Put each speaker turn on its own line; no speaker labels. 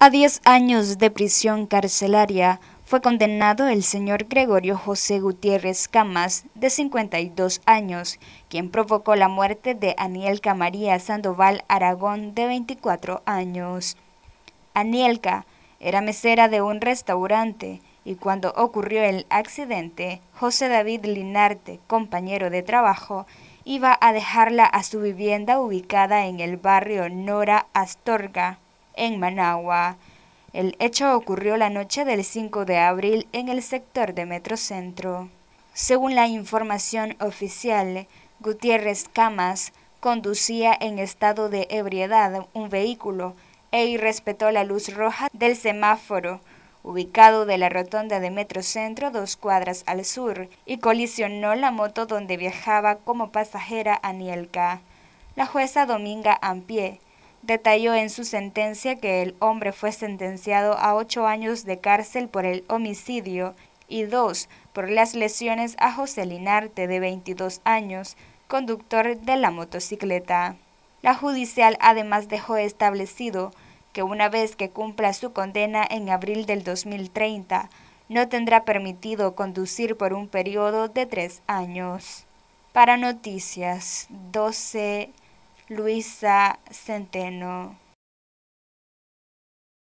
A 10 años de prisión carcelaria fue condenado el señor Gregorio José Gutiérrez Camas, de 52 años, quien provocó la muerte de Anielka María Sandoval Aragón, de 24 años. Anielka era mesera de un restaurante y cuando ocurrió el accidente, José David Linarte, compañero de trabajo, iba a dejarla a su vivienda ubicada en el barrio Nora Astorga, en Managua. El hecho ocurrió la noche del 5 de abril en el sector de Metrocentro. Según la información oficial, Gutiérrez Camas conducía en estado de ebriedad un vehículo e irrespetó la luz roja del semáforo, ubicado de la rotonda de Metrocentro 2 cuadras al sur, y colisionó la moto donde viajaba como pasajera Anielka. La jueza Dominga Ampie detalló en su sentencia que el hombre fue sentenciado a 8 años de cárcel por el homicidio y 2 por las lesiones a José Linarte, de 22 años, conductor de la motocicleta. La judicial además dejó establecido que una vez que cumpla su condena en abril del 2030, no tendrá permitido conducir por un periodo de 3 años. Para Noticias 12, Luisa Centeno.